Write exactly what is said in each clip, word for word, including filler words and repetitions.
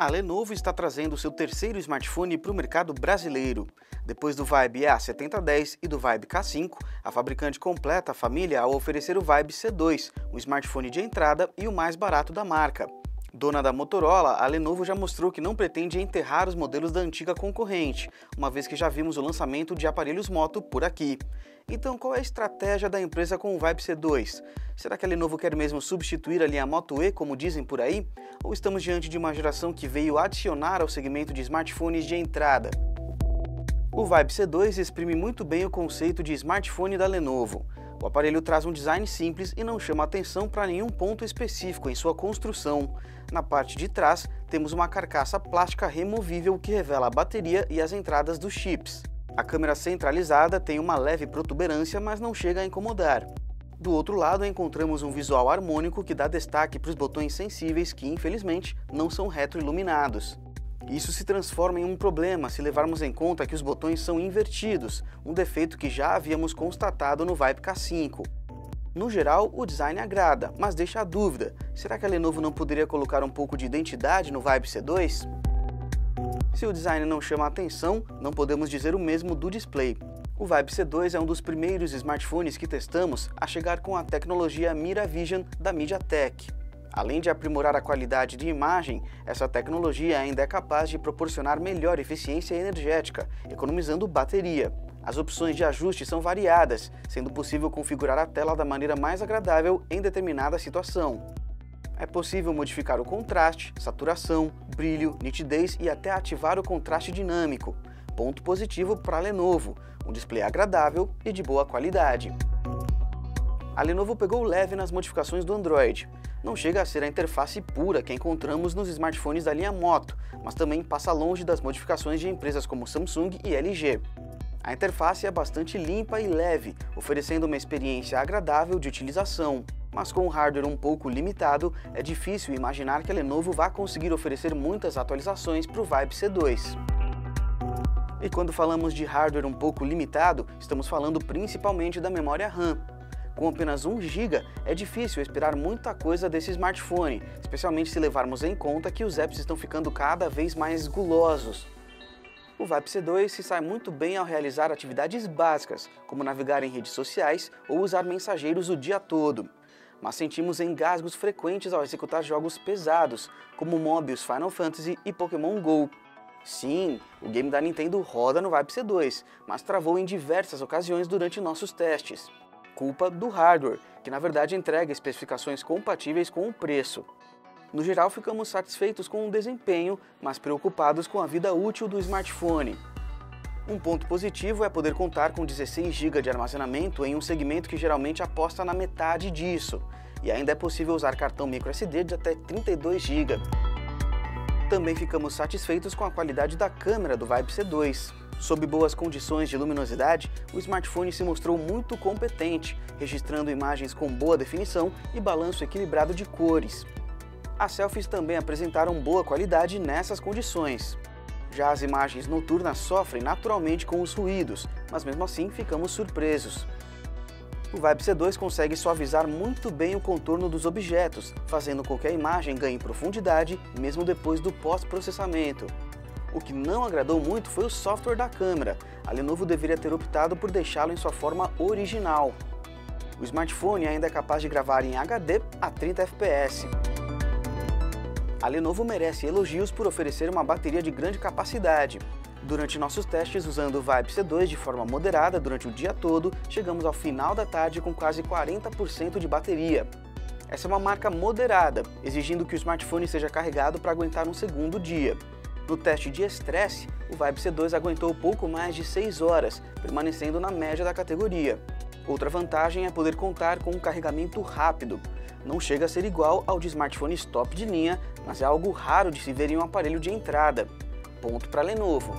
A Lenovo está trazendo seu terceiro smartphone para o mercado brasileiro. Depois do Vibe E A setenta dez e do Vibe K cinco, a fabricante completa a família ao oferecer o Vibe C dois, um smartphone de entrada e o mais barato da marca. Dona da Motorola, a Lenovo já mostrou que não pretende enterrar os modelos da antiga concorrente, uma vez que já vimos o lançamento de aparelhos Moto por aqui. Então, qual é a estratégia da empresa com o Vibe C dois? Será que a Lenovo quer mesmo substituir a linha Moto E, como dizem por aí? Ou estamos diante de uma geração que veio adicionar ao segmento de smartphones de entrada? O Vibe C dois exprime muito bem o conceito de smartphone da Lenovo. O aparelho traz um design simples e não chama atenção para nenhum ponto específico em sua construção. Na parte de trás, temos uma carcaça plástica removível que revela a bateria e as entradas dos chips. A câmera centralizada tem uma leve protuberância, mas não chega a incomodar. Do outro lado, encontramos um visual harmônico que dá destaque para os botões sensíveis que, infelizmente, não são retroiluminados. Isso se transforma em um problema se levarmos em conta que os botões são invertidos, um defeito que já havíamos constatado no Vibe K cinco. No geral, o design agrada, mas deixa a dúvida: será que a Lenovo não poderia colocar um pouco de identidade no Vibe C dois? Se o design não chama a atenção, não podemos dizer o mesmo do display. O Vibe C dois é um dos primeiros smartphones que testamos a chegar com a tecnologia MiraVision da MediaTek. Além de aprimorar a qualidade de imagem, essa tecnologia ainda é capaz de proporcionar melhor eficiência energética, economizando bateria. As opções de ajuste são variadas, sendo possível configurar a tela da maneira mais agradável em determinada situação. É possível modificar o contraste, saturação, brilho, nitidez e até ativar o contraste dinâmico. Ponto positivo para a Lenovo, um display agradável e de boa qualidade. A Lenovo pegou leve nas modificações do Android. Não chega a ser a interface pura que encontramos nos smartphones da linha Moto, mas também passa longe das modificações de empresas como Samsung e L G. A interface é bastante limpa e leve, oferecendo uma experiência agradável de utilização. Mas com um hardware um pouco limitado, é difícil imaginar que a Lenovo vá conseguir oferecer muitas atualizações para o Vibe C dois. E quando falamos de hardware um pouco limitado, estamos falando principalmente da memória RAM. Com apenas um giga, é difícil esperar muita coisa desse smartphone, especialmente se levarmos em conta que os apps estão ficando cada vez mais gulosos. O Vibe C dois se sai muito bem ao realizar atividades básicas, como navegar em redes sociais ou usar mensageiros o dia todo. Mas sentimos engasgos frequentes ao executar jogos pesados, como Mobius Final Fantasy e Pokémon Go. Sim, o game da Nintendo roda no Vibe C dois, mas travou em diversas ocasiões durante nossos testes. Culpa do hardware, que na verdade entrega especificações compatíveis com o preço. No geral, ficamos satisfeitos com o desempenho, mas preocupados com a vida útil do smartphone. Um ponto positivo é poder contar com dezesseis gigas de armazenamento em um segmento que geralmente aposta na metade disso, e ainda é possível usar cartão microSD de até trinta e dois gigas. Também ficamos satisfeitos com a qualidade da câmera do Vibe C dois. Sob boas condições de luminosidade, o smartphone se mostrou muito competente, registrando imagens com boa definição e balanço equilibrado de cores. As selfies também apresentaram boa qualidade nessas condições. Já as imagens noturnas sofrem naturalmente com os ruídos, mas mesmo assim ficamos surpresos. O Vibe C dois consegue suavizar muito bem o contorno dos objetos, fazendo com que a imagem ganhe profundidade mesmo depois do pós-processamento. O que não agradou muito foi o software da câmera. A Lenovo deveria ter optado por deixá-lo em sua forma original. O smartphone ainda é capaz de gravar em H D a trinta F P S. A Lenovo merece elogios por oferecer uma bateria de grande capacidade. Durante nossos testes usando o Vibe C dois de forma moderada durante o dia todo, chegamos ao final da tarde com quase quarenta por cento de bateria. Essa é uma marca moderada, exigindo que o smartphone seja carregado para aguentar um segundo dia. No teste de estresse, o Vibe C dois aguentou pouco mais de seis horas, permanecendo na média da categoria. Outra vantagem é poder contar com um carregamento rápido. Não chega a ser igual ao de smartphones top de linha, mas é algo raro de se ver em um aparelho de entrada. Ponto para a Lenovo.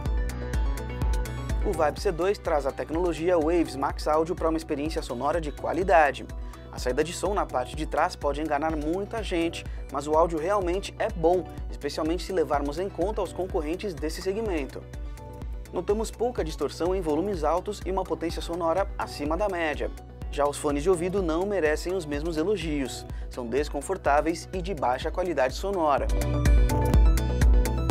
O Vibe C dois traz a tecnologia Waves Max Audio para uma experiência sonora de qualidade. A saída de som na parte de trás pode enganar muita gente, mas o áudio realmente é bom, especialmente se levarmos em conta os concorrentes desse segmento. Notamos pouca distorção em volumes altos e uma potência sonora acima da média. Já os fones de ouvido não merecem os mesmos elogios, são desconfortáveis e de baixa qualidade sonora.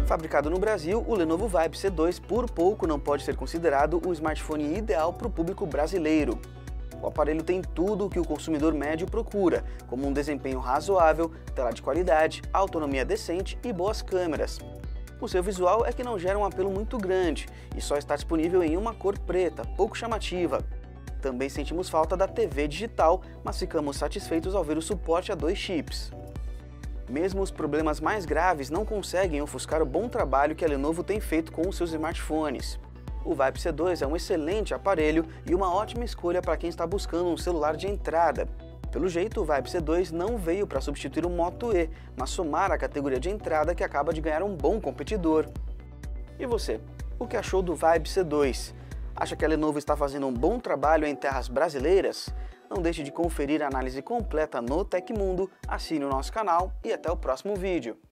Fabricado no Brasil, o Lenovo Vibe C dois por pouco não pode ser considerado o smartphone ideal para o público brasileiro. O aparelho tem tudo o que o consumidor médio procura, como um desempenho razoável, tela de qualidade, autonomia decente e boas câmeras. O seu visual é que não gera um apelo muito grande e só está disponível em uma cor preta, pouco chamativa. Também sentimos falta da T V digital, mas ficamos satisfeitos ao ver o suporte a dois chips. Mesmo os problemas mais graves não conseguem ofuscar o bom trabalho que a Lenovo tem feito com os seus smartphones. O Vibe C dois é um excelente aparelho e uma ótima escolha para quem está buscando um celular de entrada. Pelo jeito, o Vibe C dois não veio para substituir o Moto E, mas somar a categoria de entrada que acaba de ganhar um bom competidor. E você, o que achou do Vibe C dois? Acha que a Lenovo está fazendo um bom trabalho em terras brasileiras? Não deixe de conferir a análise completa no Tecmundo, assine o nosso canal e até o próximo vídeo.